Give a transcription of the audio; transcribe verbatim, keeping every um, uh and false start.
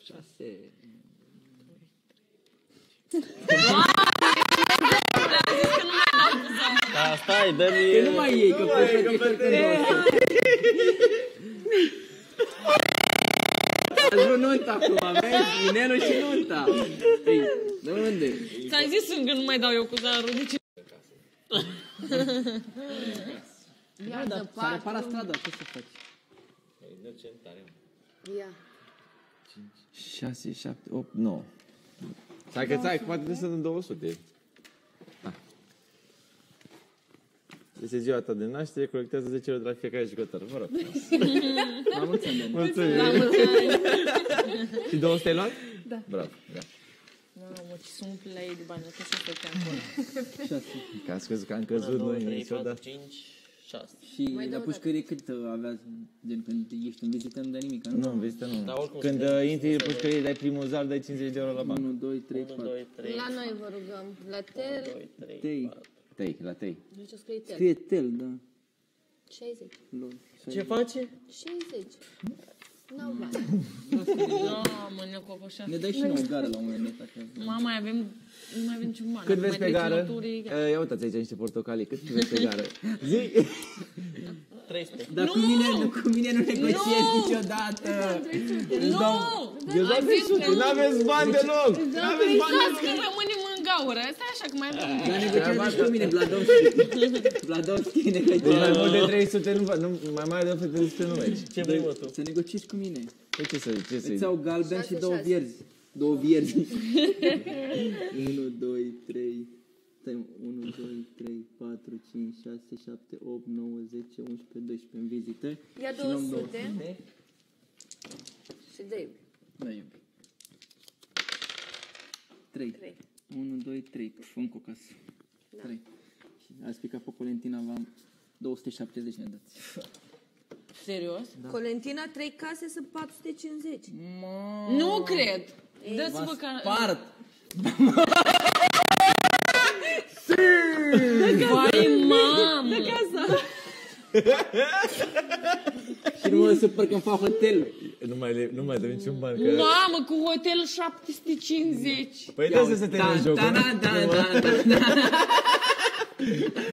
șase... Da, stai, dă-mi... Că nu mai iei, că poți să te Ați vrut nunta acum, vezi? Inelul și nunta. Ei, de unde? Ți-am zis încă nu mai dau eu cu zarul, de ce? Da, dar s-a reparat strada, ce să faci? Ia. șase, șapte, opt, nouă. Stai că stai, poate trebuie să dăm două sute. Este ziua ta de naștere, colectează zece euro de la fiecare jucător. Vă rog. La mulți ani. Mulțumim. Și două sute ai luat? Da. Bravo. Da. Mamă, ce sunt umple ei de bani, că să făceam acolo. șase. Că a scăzut, că am căzut noi niciodată. cinci, șase. Și la pușcărie cât aveați, gen, când ești în vizită, nu dai nimic, nu? Nu, în vizită nu. Dar oricum Când suntem- uh, intri în pușcărie, dai primul zar, dai cincizeci de euro la bancă. unu, doi, trei, unu, patru. doi, trei, La noi vă rugăm. La tel, doi, trei, Tei. patru. Tei, la tei. deci o scrie tel. Scrie tel, da. șaizeci. Lol. Ce face? șaizeci. N-au bani. Da, mă, ne copoșea. Ne dai și nouă o gară la un moment dat. Așa. Mama, mai avem, nu mai avem niciun bani. Cât Acum vezi mai pe trec gară? chiloturii. Uh, Ia uitați aici niște portocalii. Cât vezi pe gară? Zi! trei sute. Dar cu mine, cu mine nu negociez niciodată. Nu! Eu dau trei sute, n-aveți bani deloc! N-aveți bani Uitați că rămânem în gaură. Stai așa că mai avem. Dar negociez și cu mine, Vladovski. Vladovski Deci negociez. mai mult de trei sute nu fac, nu, mai mare de trei sute nu mergi. Ce vrei, mă, tu? Să negociezi cu mine. Păi ce să ce să Îți iau galben și Șase, două șase. vierzi. Două vierzi. unu, doi, trei. Stai, unu, doi, trei, patru, cinci, șase, șapte, opt, nouă, zece, unsprezece, doisprezece în vizită. Ia Și două luăm două sute. Și dă Da, iubi. trei. Trei. unu, doi, trei. Puf, încă o casă. trei. Și ați picat pe Colentina, v-am două sute șaptezeci ne dați. Serios? Colentina, trei case sunt patru sute cincizeci. Nu cred. Dați-vă ca... Part! Vai, mamă! Și nu mă supăr când fac hotel. Nu mai, le- nu mai dă niciun ban, că... Mamă, cu hotel șapte sute cincizeci. Păi da să se termine jocul. Da, da, da, da, da.